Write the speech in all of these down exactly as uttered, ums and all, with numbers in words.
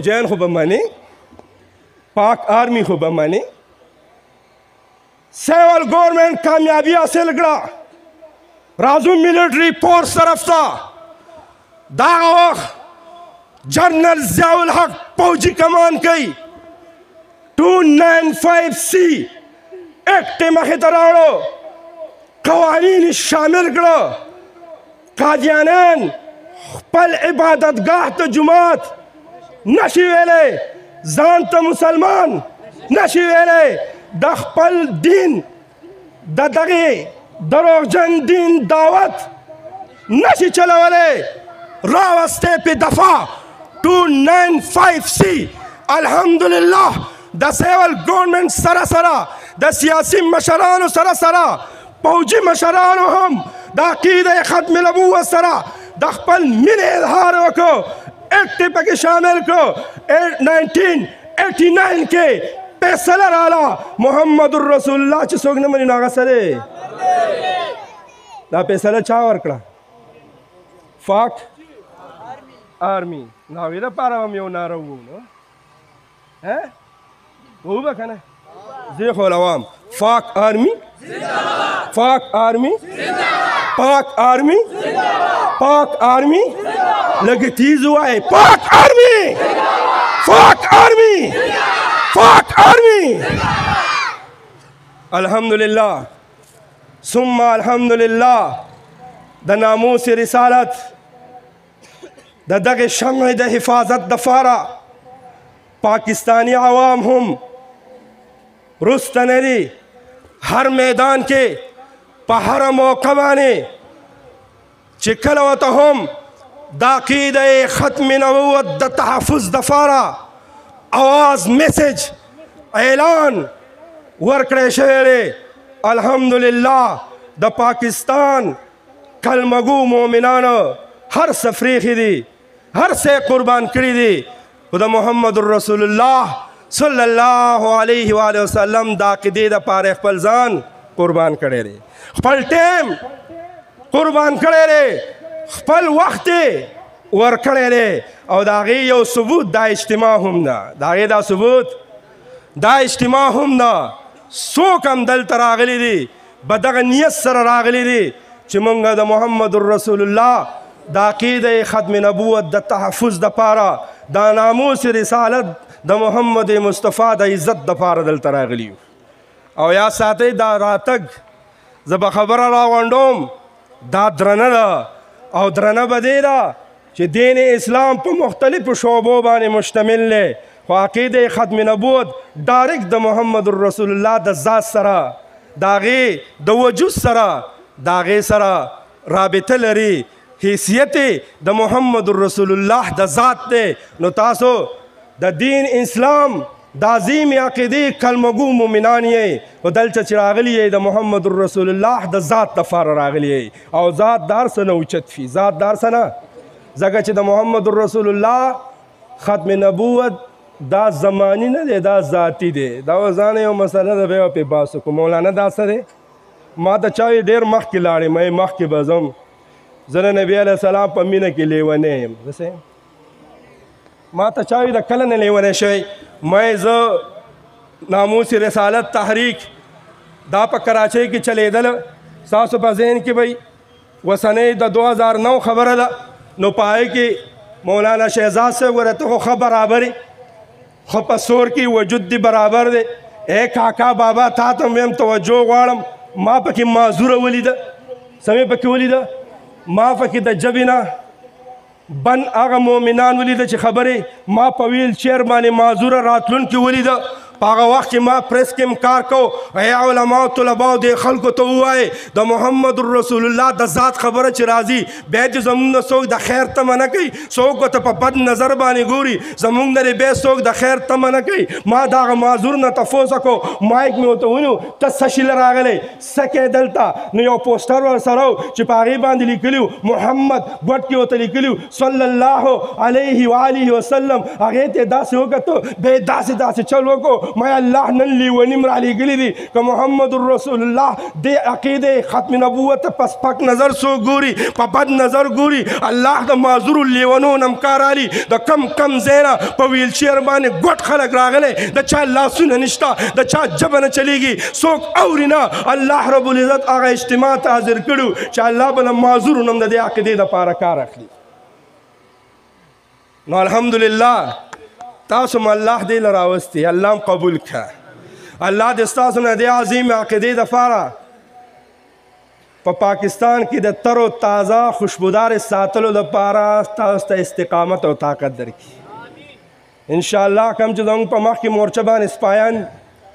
فوجیان خو به منې پاک آرمی خو به منې سیول گورنمنٹ کامیابی حاصل کړه راځو ملټري فورس طرف ته دغه وخت جنرل ضیاء الحق فوجي کمان کوي ټو ناین فایو سی ایکټ یې مخې ته راوړو قوانین شامل کړه قادیانان خپل عبادتګاه ته جومات نشي ویلی ځان ته مسلمان نشي ویلی د خپل دین د دغې دروغجن دین دعوت نشي چلولی راوستی پې دفاع ټو ناین فایو سی الحمدلله د سیول ګورنمنټ سره سره د سیاسي مشرانو سره سره پوجي مشرانو هم د عقیده ختم نبوت سره د خپل مینې اظهار وکړو ایکټ یې پکې شامل کړو ناینټین ایټي ناین کې فیصله راله محمد رسول الله چې څوک نه مني نو هغه سره دا فیصله چا ورکړه فاک آرمی نو هغې دپاره هم یو ناره وو نو وو به که نه زه خو لوام فاک آرمی فاک آرمی پاک آرمی پاک آرمی لږ تیز ووایئ پاک آرمی فاک آرمی فاک آرمی الحمدلله ثم الحمدلله د ناموس رسالت د دغه شمع د حفاظت دپاره پاکستانی عوام هم رسته نه دي هر میدان کې په هره موقع باندې چې کله ورته هم د عقیده ختم نبوت د تحفظ دپاره آواز میسج اعلان ورکړی شوی دی الحمدلله د پاکستان کلمګو مؤمنانو هر څه فریښي دي هر څه قربان کړي دي خو د محمد رسول الله صلی الله علیه و آله وسلم د عقیدې دپاره خپل ځان قربان کړی دی خپل ټیم قربان کړی دی خپل وخت یې ورکړی دی او د هغې یو ثبوت دا اجتماع هم ده د هغې دا ثبوت دا اجتماع هم ده څوک هم دلته راغلي دي په دغه نیت سره راغلي دي چې موږ د محمد رسول الله د عقیده ختم نبوت د تحفظ دپاره د ناموس رسالت د محمد مصطفی د عزت دپاره دلته راغلي یو او یا ساتئ دا راتګ زه به خبره راغونډوم دا درنه ده او درنه به دې ده چې دین اسلام په مختلفو شعبو باندې مشتمل دی خو عقیده ختم نبوت ډایرکټ د محمد رسول الله د ذات سره د هغې د وجود سره د هغې سره رابطه لري حیثیت د محمد رسول الله د ذات دی نو تاسو د دین اسلام د عظیم عقیدې کلمګو مؤمنان یې خو دلته چې راغلي یې د محمد رسول الله د ذات دپاره راغلي یې او ذات د هر څه نه اوچت وي ذات د هر څه نه ځکه چې د محمد رسول الله ختم نبوت دا زمانی نه دی دا ذاتی دی دا ځان یو مسله ده بیا پې بحث وکړو مولانا دا څه دی ما ته چا ډېر مخکې لاړې مې مخکې به ځم زه د نبي علیه السلام په مینه کې لیونی یم زه ما ته چا وي د کله نه لیونی شوی مې زه ناموس رسالت تحریک دا په کراچۍ کې چلیدله ستاسو په ذهن کې به وسنۍ د دو هزار نو خبره ده نو په هغې کې مولانا شهزاد صاحب ګوره ته خو ښه برابر یې خو په سور کې وجود دی برابر دی اے کاکا بابا تا ته مې هم توجه غواړم ما پکې معذوره ولیده څه مې پکې ولیده ما پکې د ژبې نه بن هغه مؤمنان ولیده چې خبرې ما په ویل چیر باندې معذوره راتلونکي ولیده په هغه وخت کې ما پریس کې هم کار کو ای علماو طلباو دې خلکو ته ووایئ د محمد رسول الله د ذات خبره چې راځي بیا چې زموږ نه څوک د خیر تمه نه کوي څوک ورته په بد نظر باندې ګوري زموږ نه بیا څوک د خیر تمه نه کوي ما د هغه معذور نه تپوس وکړو مایک مې ورته ونیو ته څه شي له راغلی څه کوې دلته نو یو پوسټر ورسره و چې په هغې باندې لیکلي و محمد ګوټ کې ورته لیکلي و صلی الله علیه و آله وسلم هغې ته یې داسې وکتو بیا یې داسې داسې چل وکړو ما الله نن لیونی را لیږلي دي که محمد رسول الله دې عقیدې ختم نبوت ته په سپک نظر څوک ګوري په بد نظر ګوري الله د معذورو لیونو نه هم کار علي د کم کم ځای نه په ویلچیر باندې ګوټ خلک راغلی د چا لاسونه نشته د چا ژبه نه چلیږي څوک اوري نه الله رب العزت هغه اجتماع ته حاضر کړو چې الله به له معذورو نه هم د دې عقیدې دپاره کار اخلي نو الحمدلله تاسو م الله دې له راوستي الله هم قبول کړه الله دې ستاسو نه دې عظیم عقیدې دپاره په پاکستان کې د تر و تازه خوشبودار ساتلو لپاره تاسو ته استقامت او طاقت درکړي انشاءالله کوم چې زموږ په مخ کې مورچه باندې سپایان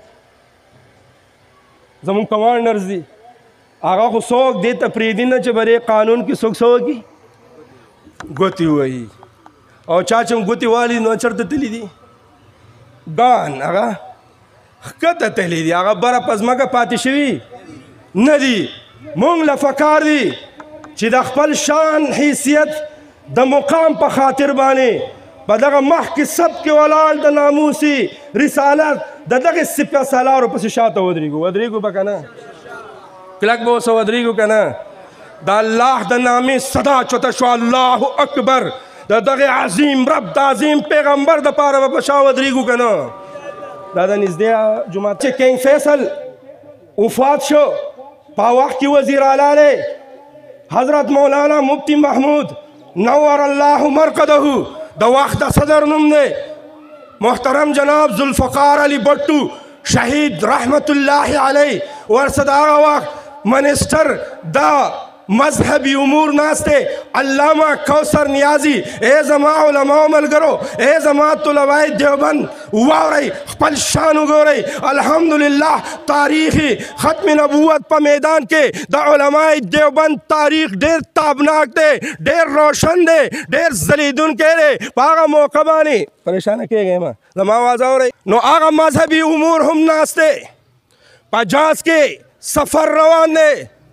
زموږ کمانډرز دي هغه خو څوک دې ته پرېږدي نه چې به دې قانون کې څوک څه وکړي ګوتې ووهي او چا چې ګوتې والي نو چېرته تللي دي ګان هغه ښکته تللي دي هغه بره په ځمکه پاتې شوي نه دي مونږ له پکار دي چې د خپل شان حیثیت د مقام په خاطر باندې په دغه مخ کې سب کې ولاړ د ناموسي رسالت د دغه سپه سالارو پسې شاته ودرېږو ودرېږو به که نه کلک به اوسه ودرېږو که نه د الله د نامې صدا چوته شوه الله اکبر د دغه عظیم رب د عظیم پیغمبر دپاره به په شا ودرېږو که نه دا د نږدې جومات چې کنګ فیصل وفات شو په وخت کې وزیر اعلی دی حضرت مولانا مفتی محمود نور الله مرقده د وخت د صدر نوم دی محترم جناب ذوالفقار علی بټو شهید رحمت الله علیه ورسره د هغه وخت منسټر د مذهبی امور ناسته علامہ کوثر نیازی اے زما علماء ملګرو اے زما طلباء دیوبند واورئ خپل شان وګورئ الحمدلله تاریخي ختم نبوت په میدان کې د علماء دیوبند تاریخ ډېر تابناک دی ډېر روشن دی ډېر ځلیدونکی دی په هغه موقع باندې پریشانه کېږئ ما زما آواز اورئ نو هغه مذهبي امور هم ناست دی په جاز کې سفر روان دی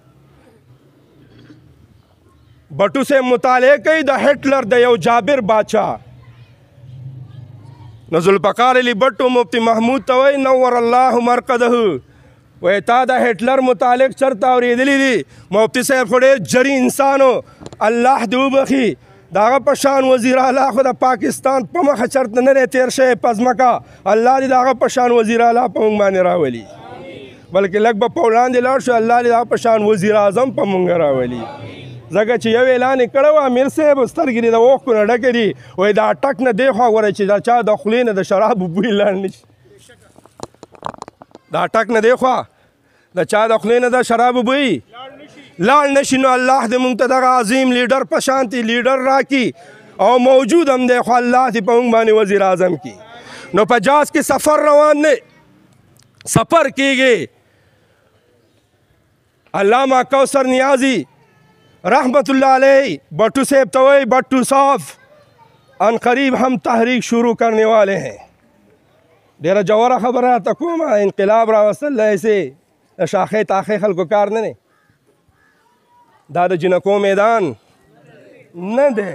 بټو سے مطالعه کوي د هټلر د یو جابر باچا نو ذوالفقار علي بټو مفتی محمود ته وایي نور الله مرقده وایي تا د هټلر متعلق چرته اورېدلی دي مفتی صاحب خو ډېر جري انسان و الله دې وبخي د هغه په شان وزیر اعلی خو د پاکستان په مخه چرته نه دی تېر شوی په ځمکه الله دې د هغه په شان وزیر اعلی په موږ باندې راولي بلکې لږ به په وړاندې لاړ شو الله دې د هغه په شان وزیر اعظم په موږ راولي ځکه چې یو اعلان یې کړی و امیر صاحب سترګې دې د اوښکو نه ډکې دي وایي دا ټک نه دې خوا ګوره چې دا چا د خولې نه د شرابو بوی لاړ نه شي دا ټک نه دې خوا د چا د خولې نه د شرابو بوی لاړ نه شي نو الله دې موږ ته دغه عظیم لیډر په شانتي لیډر راکړي او موجود هم دی خو الله دې په موږ باندې وزیر اعظم کړي نو په جاز کې سفر روان دی سفر کېږي علامہ کوثر نیازی رحمت اللہ علیہ بٹو صاحب تو بٹو صاحب ان قریب ہم تحریک شروع کرنے والے ہیں ډیره جوړه خبره راته کومه انقلاب راوستل ایسې شاخې تاخې خلکو کار نه دی دا د جنکو میدان نه دی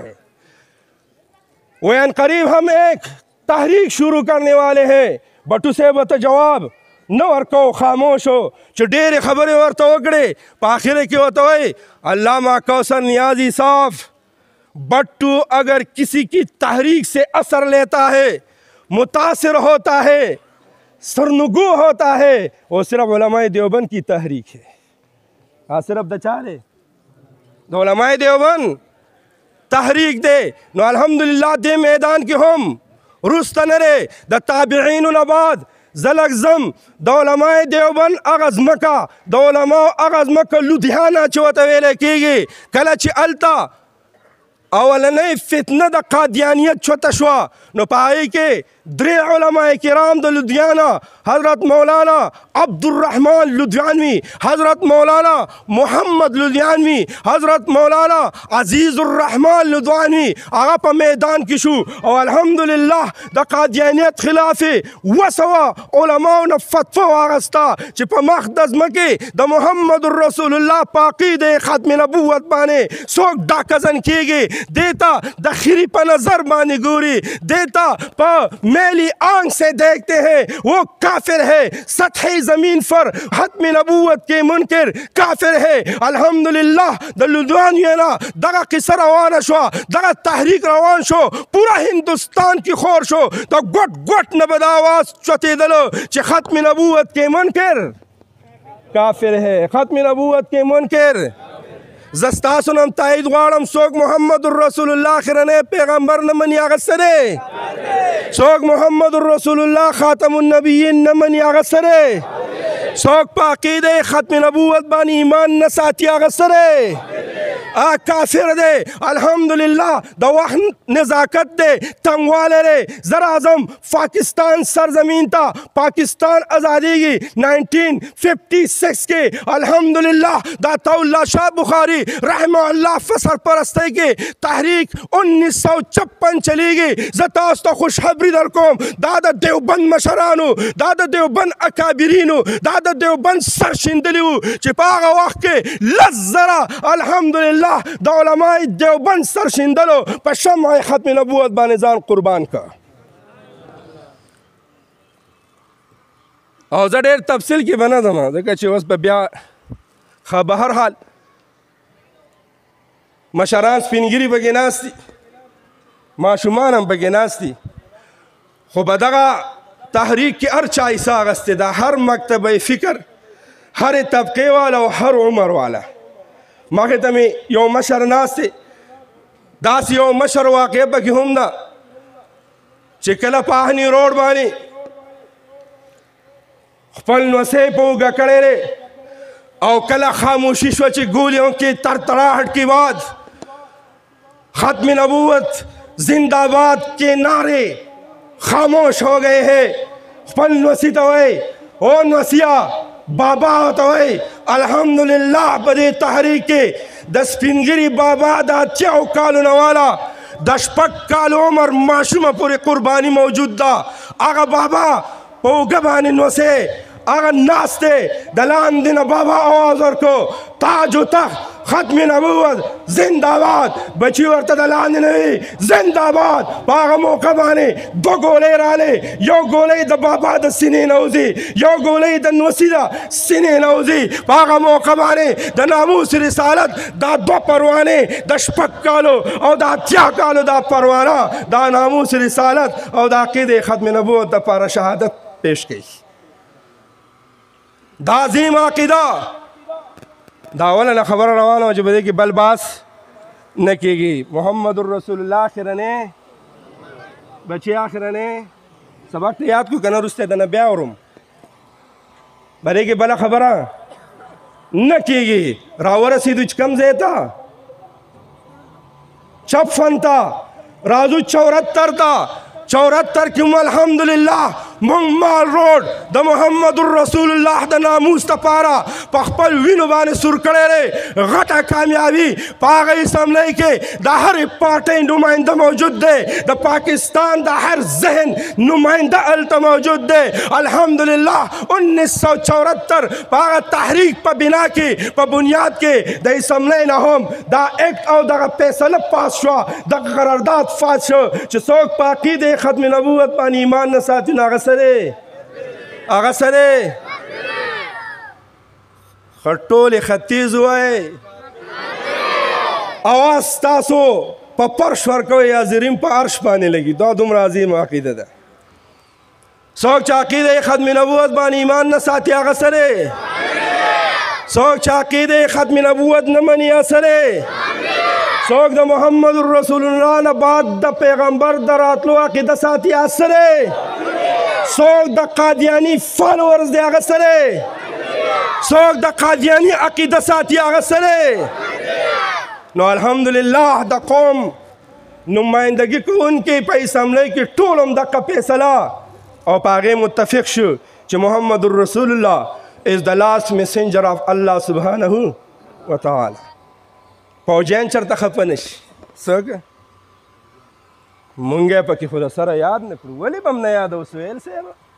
وہ ان قریب ہم ایک تحریک شروع کرنے والے ہیں بٹو صاحب ته جواب نو ورکو خاموش ہو چې ډېرې خبرې ورته وکړې په آخره کې ورته وایي علامہ کوثر نیازی صاحب بٹو اگر کسی کی تحریک سے اثر لیتا ہے متاثر ہوتا ہے سرنگو ہوتا ہے وہ صرف علماء دیوبند کی تحریک ہے ہاں صرف د چا دی د علماء دیوبند تحریک دی نو الحمدلله دې میدان کې هم رسته نه دی د تابعینو نه بعد زلک زم د علماء دیوبند هغه ځمکه د علماو هغه ځمکه لودھیانه چې ورته ویلی کېږي کله چې هلته اولنۍ فتنه د قادیانیت چوته شوه نو په هغې کې درې علماء کرام د لودھیانه حضرت مولانا عبدالرحمن لودھیانوي حضرت مولانا محمد لودھیانوي حضرت مولانا عزیز الرحمن لودھیانوي هغه په میدان کې شو او الحمدلله د قادیانیت خلاف اوه سوه علماو نه فتوا واخسته چې په مخ د ځمکې د محمد رسول الله په عقیدې ختم نبوت باندې څوک ډاکه زن کېږي دیتا د خیری په نظر باندې ګوري دیتا په میلی آنکھ سے دیکھتے ہیں وہ کافر ہے سطحی زمین پر ختم نبوت کے منکر کافر ہے الحمدللہ د لدوانینا دغه قصه روانه شو دغه تحریک روان شو پورا هندوستان کی خور شو د ګوټ ګوټ نه به دا آواز چوتېدلو چې ختم نبوت کے منکر کافر ہے ختم نبوت کے منکر زستاسو نم تایید غواړم څوک محمد رسول الله خرنه پیغمبر نه مني هغه سره څوک محمد رسول الله خاتم النبیین نه مني هغه سره څوک په عقیده ختم نبوت باندې ایمان نه ساتي هغه سره آ کافر دے الحمدللہ دا وقت نزاکت دے تنگوالے رے زر اعظم پاکستان سرزمین تا پاکستان آزادی کی نائنٹین ففٹی سکس کے الحمدللہ داتا اللہ شاہ بخاری رحمہ اللہ فسر پرستے کے تحریک انیس سو چپن چلی گی زتاستا خوشخبری در کوم دادا دیوبند مشرانو دادا دیوبند اکابرینو دادا دیوبند سرشندلیو چپاغا وقت کے لزرا الحمدللہ د علماء دیوبند سرشندلو په شمع ختم نبوت باندې ځان قربان کا او زه ډېر تفصیل کې به نه ځم ځکه چې اوس به بیا ښه به هر حال مشران سپینګیري پکې ناست دي ماشومان هم پکې ناست دي خو په دغه تحریک کې هر چا حصه اخیستې ده هر مکتبه فکر هرې طبقې والا او هر عمر والا مخې ته مې یو مشر ناست دی داسې یو مشر واقع پکې هم ده چې کله په اهني روډ باندې خپل نوسۍ په اوږه کړی دی او کله خاموشي شوه چې ګولیوں کی ترتراہٹ کی بعد ختم نبوت زندہ باد کے نعرے خاموش ہو گئے ہیں خپل نوسۍ ته وایي او نوسیه بابا ہوتا ہے الحمدللہ بدے تحریک کے د سپینګری بابا دا اتیاو کالونه والا د شپږ کالو عمر ماشومه پورې قربانی موجود ده هغه بابا په اوږه باندې نوسۍ هغه ناست دی د لاندې نه بابا آواز ورکړو تاج و تخت ختم نبوت زندہ باد بچی ورته د لاندې نه وي زندہ باد په هغه موقع باندې دوه ګولۍ رالې یو ګولۍ د بابا د سینې نه وځي یو ګولۍ د نوسي د سینې نه وځي په هغه موقع باندې د ناموس رسالت دا دوه پروانې د شپږ کالو او د اتیا کالو دا پروانه دا ناموس رسالت او د عقیدې ختم نبوت دپاره شهادت پیش کوي دا عظیم عقیده دا اوله نه خبره روانه وه چې په دې کې بل باس نه کېږي محمد رسول الله آخرنې بچی آخرنې سبق ته یاد کړو که نه وروسته دنه بیا اورم په دې کې بله خبره نه کېږي راورسېدو چې کوم ځای ته چپفن ته راځو چورتر ته چورتر کې هم الحمدلله مونږ مال روډ د محمد رسول الله د ناموس دپاره په خپل وینو باندې سور کړی دی غټه کامیابي په هغه اسمبلۍ کې د هرې پارټۍ نماینده موجود دی د پاکستان د هر ذهن نماینده هلته موجود دی الحمدلله انیس سو چورتر په هغه تحریک په بنا کې په بنیاد کې د اسمبلۍ نه هم دا ایکټ او دغه فیصله پاس شوه دغه قرارداد پاس شو چې څوک په عقیدې ختم نبوت باندې ایمان نه ساتي نو هغه سره هغه سره خټولې ختیځ وای اواز تاسو په پرش ورکوئ یا زرین په عرش باندې لګي دا دومره عظیم عقیده ده څوک چې عقیده ختم نبوت باندې ایمان نه ساتي هغه سره څوک چې عقیده ختم نبوت نه مني هغه سره څوک د محمد رسول الله نه بعد د پیغمبر د راتلو عقیده ساتي هغه سره څوک د قادیانی فالوورز دی هغه سره څوک د قادیانی عقیده ساتي هغه سره نو الحمدلله د قوم نمایندګي کوونکي په اسمبلۍ کې ټول هم دغه فیصله او په هغې متفق شو چې محمد رسول الله is the last messenger of Allah subhanahu wa ta'ala فوجیان چرته خفه نشي څوک مونږ یې پکې خو د سره یاد نه کړو ولې به هم نه یادوو سهیل صاحب